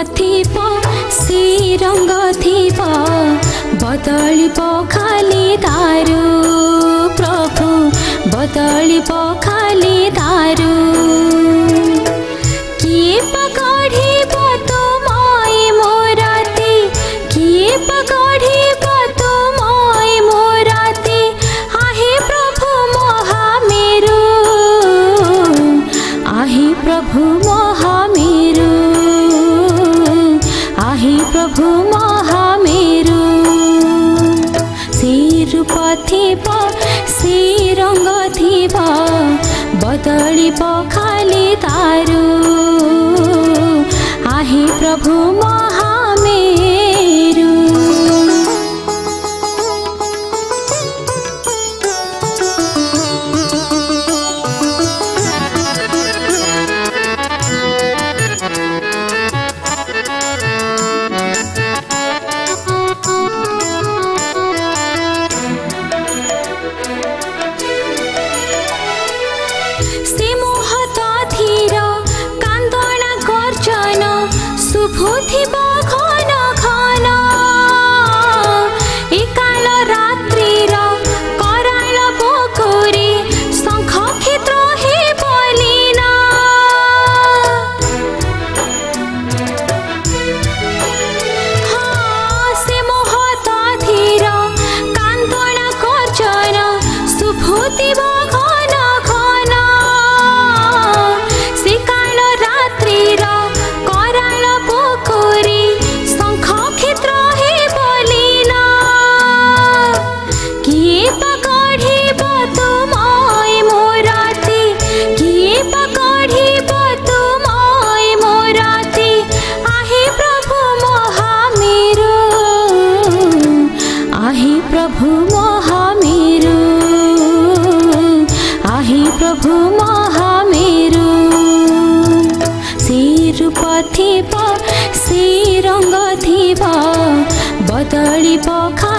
थिब से रंग थिब बदलिब खाली दारू प्रभु बदलिब खाली दारू किए पकड़िब तुमय मोराती किए पकड़िब तुमय मोराती आहे प्रभु महामेरु आहे प्रभु महामेरु आहे प्रभु महामेरु से रूप थिब से रंग थिब बदलिब खाली दारू आहे प्रभु महामेरु शुभुथिब घन घन एकाल रात्रिर कराल पोखरी शंख क्षेत्र हे बलिना हाँ से मोहत धीर कांदण गर्जन शुभुथिब घन घन से काल रात्रिर कराल पोखरी शंख क्षेत्र हे बलिना किए पकड़िब तुमय मोराती किए पकड़िब तुमय मोराती आहे प्रभु महामेरु आहे प्रभु महामेरु आहे प्रभु महामेरु से रूप थिब से रंग थिब बदलिब